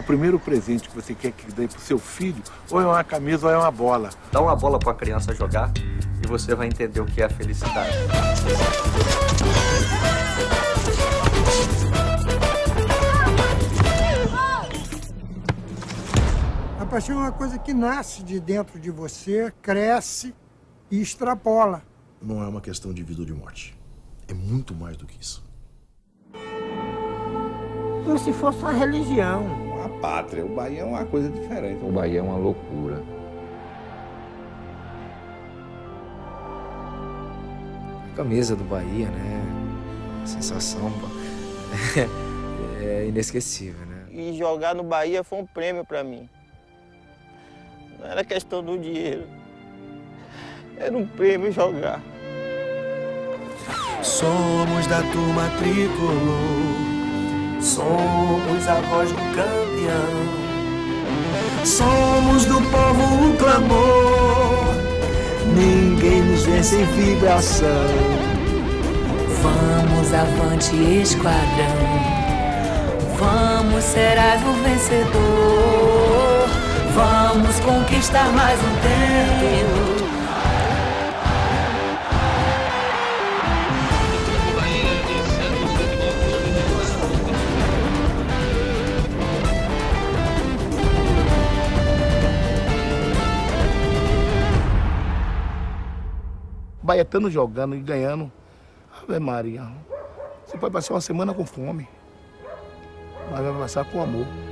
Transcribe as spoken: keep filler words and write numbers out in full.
primeiro presente que você quer que dê pro seu filho, ou é uma camisa ou é uma bola. Dá uma bola para a criança jogar e você vai entender o que é a felicidade. A paixão é uma coisa que nasce de dentro de você, cresce e extrapola. Não é uma questão de vida ou de morte. É muito mais do que isso. Como se fosse uma religião. A pátria, o Bahia é uma coisa diferente. O Bahia é uma loucura. A camisa do Bahia, né? A sensação é inesquecível, né? E jogar no Bahia foi um prêmio para mim. Não era questão do dinheiro. Era um prêmio jogar. Somos da turma tricolor, somos a voz do campeão, somos do povo o clamor, ninguém nos vê sem vibração. Vamos avante, esquadrão, vamos, serás o vencedor, vamos conquistar mais um tempo. Bahia estando jogando e ganhando, Ave Maria, você pode passar uma semana com fome, mas vai passar com amor.